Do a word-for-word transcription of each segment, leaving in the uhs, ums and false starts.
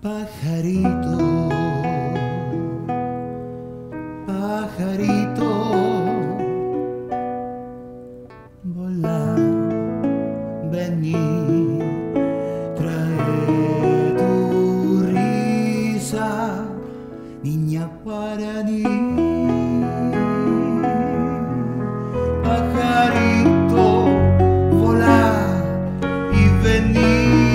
Pajarito, pajarito, volá, vení, trae tu risa, niña guaraní. Pajarito, volá y vení.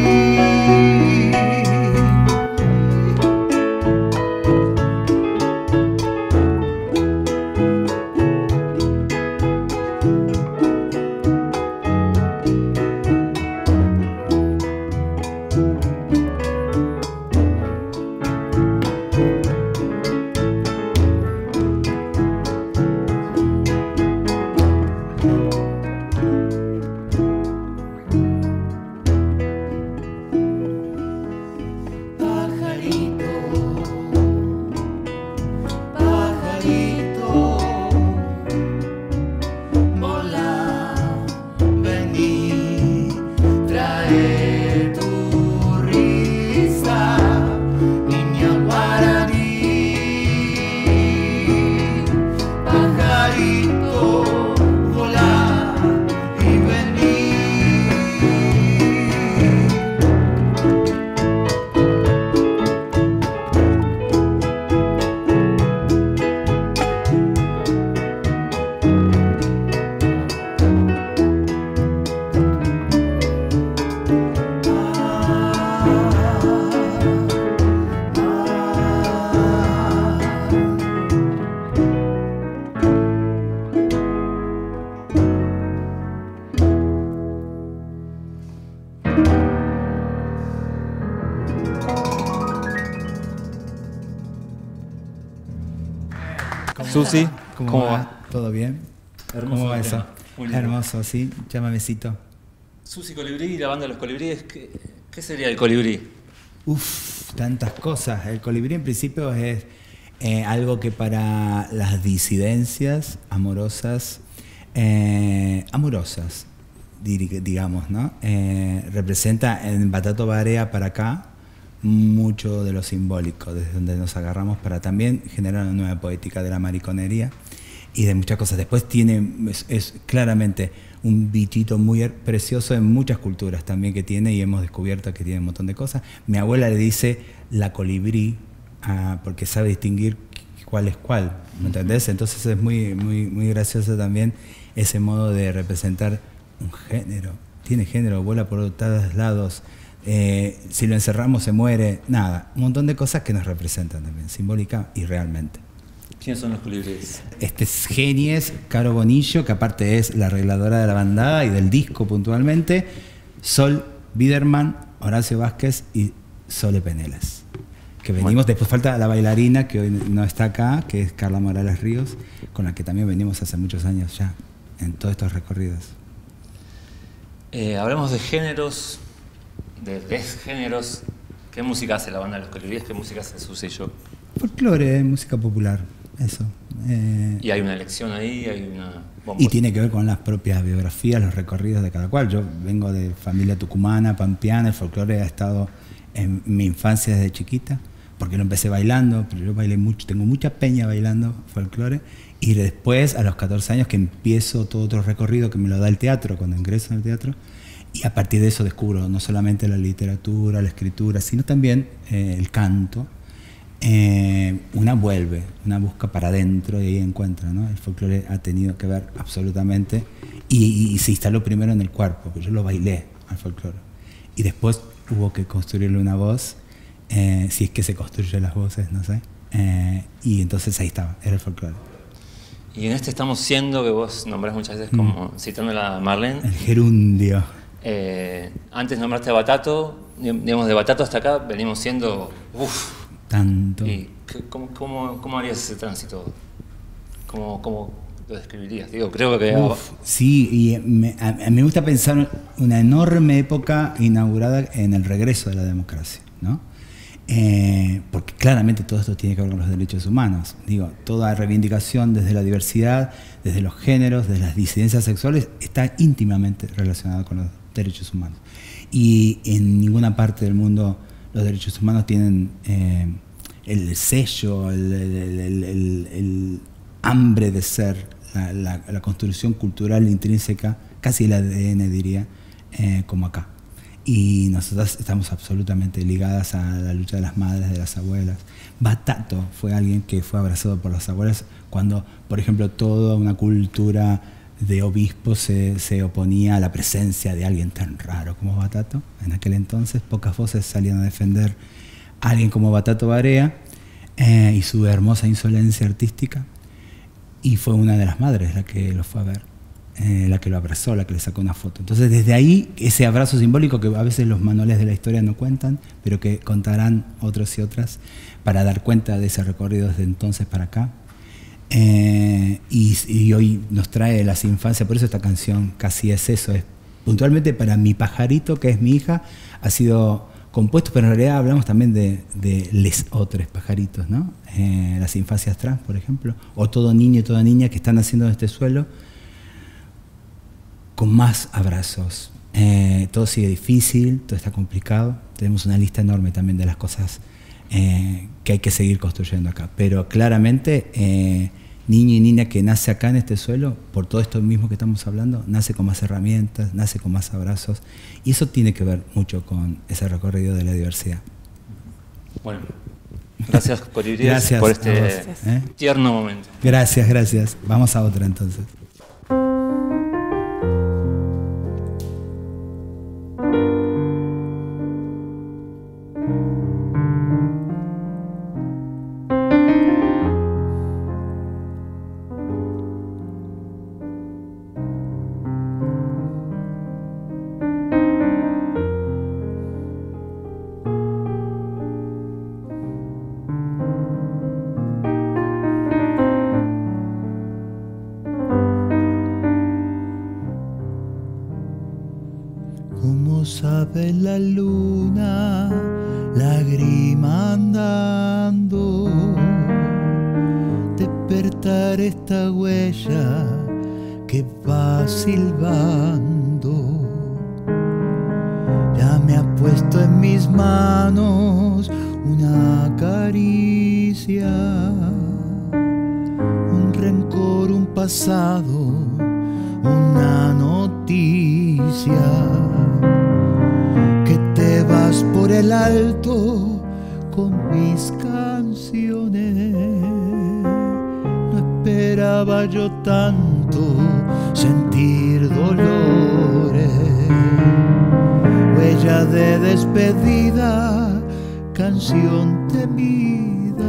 Susi, ¿cómo, ¿cómo va? va? ¿Todo bien? Hermoso ¿Cómo va tema. eso? Muy lindo. Hermoso, sí. Llámame besito. Susi Colibrí y la banda de los colibríes, ¿qué, qué sería el colibrí? Uf, tantas cosas. El colibrí en principio es eh, algo que para las disidencias amorosas, eh, amorosas, digamos, ¿no? Eh, representa en Batato Barea para acá mucho de lo simbólico, desde donde nos agarramos para también generar una nueva poética de la mariconería y de muchas cosas. Después tiene, es, es claramente un bichito muy precioso en muchas culturas también que tiene, y hemos descubierto que tiene un montón de cosas. Mi abuela le dice la colibrí, ah, porque sabe distinguir cuál es cuál, ¿me entendés? Entonces es muy, muy, muy gracioso también ese modo de representar un género. Tiene género, vuela por todos lados. Eh, si lo encerramos se muere, nada, un montón de cosas que nos representan también, simbólica y realmente. ¿Quiénes son los colibríes? Este es Genies, Caro Bonillo, que aparte es la arregladora de la bandada y del disco puntualmente, Sol Biderman, Horacio Vázquez y Sole Penelas. Que venimos, bueno. Después falta la bailarina que hoy no está acá, que es Carla Morales Ríos, con la que también venimos hace muchos años ya, en todos estos recorridos. Eh, hablamos de géneros, de desgéneros. ¿Qué música hace la banda de los colibríes? ¿Qué música hace Susi y yo? Folclore, música popular, eso. Eh, y hay una elección ahí, hay una... Bueno, y tiene que ver con las propias biografías, los recorridos de cada cual. Yo vengo de familia tucumana, pampeana, el folclore ha estado en mi infancia desde chiquita, porque lo empecé bailando, pero yo bailé mucho, tengo mucha peña bailando folclore, y después a los catorce años que empiezo todo otro recorrido que me lo da el teatro, cuando ingreso en el teatro, y a partir de eso descubro no solamente la literatura, la escritura, sino también eh, el canto. Eh, una vuelve, una busca para adentro y ahí encuentra, ¿no? El folclore ha tenido que ver absolutamente, y, y, y se instaló primero en el cuerpo, porque yo lo bailé al folclore, y después hubo que construirle una voz, eh, si es que se construyen las voces, no sé, eh, y entonces ahí estaba, era el folclore. Y en este estamos siendo, que vos nombrás muchas veces como, mm. citando a Marlene. El gerundio. Eh, antes nombraste a Batato, digamos de Batato hasta acá venimos siendo, uff. Tanto. ¿Y cómo, cómo, cómo harías ese tránsito? ¿Cómo, cómo lo describirías? Digo, creo que... Uf, sí, y me, a, a mí me gusta pensar una enorme época inaugurada en el regreso de la democracia, ¿no? Eh, porque claramente todo esto tiene que ver con los derechos humanos. Digo, toda reivindicación desde la diversidad, desde los géneros, desde las disidencias sexuales, está íntimamente relacionada con los derechos humanos. Y en ninguna parte del mundo los derechos humanos tienen eh, el sello, el, el, el, el, el hambre de ser, la, la, la construcción cultural intrínseca, casi el A D N diría, eh, como acá. Y nosotras estamos absolutamente ligadas a la lucha de las madres, de las abuelas. Batato fue alguien que fue abrazado por las abuelas cuando, por ejemplo, toda una cultura de obispos se, se oponía a la presencia de alguien tan raro como Batato. En aquel entonces pocas voces salían a defender a alguien como Batato Barea eh, y su hermosa insolencia artística. Y fue una de las madres la que lo fue a ver. Eh, la que lo abrazó, la que le sacó una foto. Entonces desde ahí, ese abrazo simbólico que a veces los manuales de la historia no cuentan, pero que contarán otros y otras para dar cuenta de ese recorrido desde entonces para acá. Eh, y, y hoy nos trae las infancias, por eso esta canción casi es eso, es puntualmente para mi pajarito, que es mi hija, ha sido compuesto, pero en realidad hablamos también de, de les otros pajaritos, ¿no? Eh, las infancias trans, por ejemplo, o todo niño y toda niña que están naciendo en este suelo, con más abrazos. Eh, todo sigue difícil, todo está complicado. Tenemos una lista enorme también de las cosas eh, que hay que seguir construyendo acá. Pero claramente, eh, niño y niña que nace acá en este suelo, por todo esto mismo que estamos hablando, nace con más herramientas, nace con más abrazos. Y eso tiene que ver mucho con ese recorrido de la diversidad. Bueno, gracias Colibríes gracias por este vos, ¿eh? tierno momento. Gracias, gracias. Vamos a otra entonces. Sabe la luna, lágrima andando, despertar esta huella que va silbando. Ya me ha puesto en mis manos una caricia, un rencor, un pasado, una noticia. Por el alto con mis canciones, no esperaba yo tanto sentir dolores. Huella de despedida, canción temida.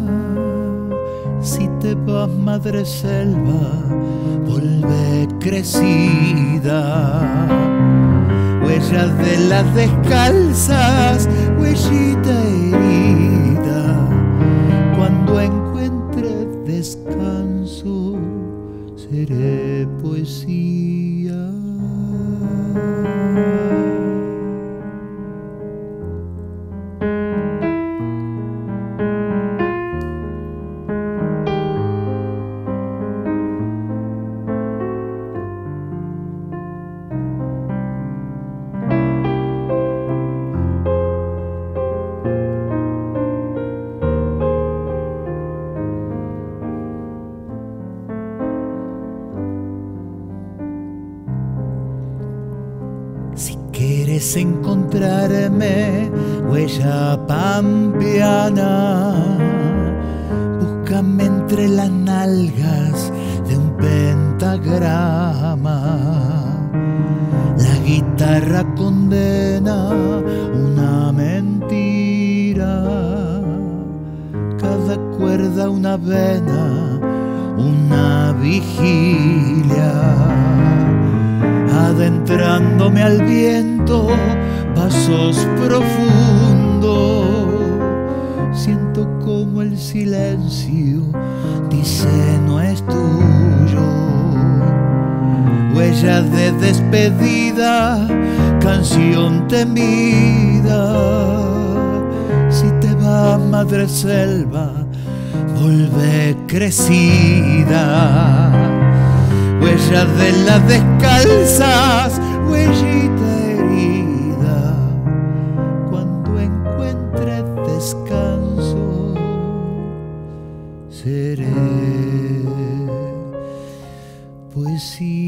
Si te vas, madre selva, volvé crecida. Huellas de las descalzas, huellita herida. Cuando encuentre descanso, seré poesía. Quieres encontrarme, huella pampeana, búscame entre las nalgas de un pentagrama. La guitarra condena una mentira, cada cuerda una vena, una vigilia. Adentrándome al viento, pasos profundos. Siento como el silencio dice no es tuyo. Huellas de despedida, canción temida. Si te vas, madre selva, volvé crecida. Huellas de las descalzas, huellita herida. Cuando encuentre descanso seré poesía.